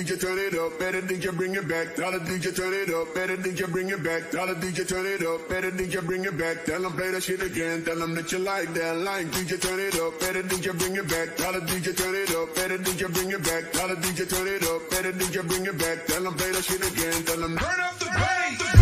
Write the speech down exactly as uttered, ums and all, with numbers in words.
D J turn it up, better D J bring it back. Tell the D J turn it up, better D J bring it back. Tell the D J turn it up, better D J bring it back. Tell them play that shit again, tell them that you like that line. D J turn it up, better D J bring it back. Tell the D J turn it up, better D J bring it back. Tell the D J turn it up, better D J bring it back. Tell them play that shit again, tell them turn up the bass.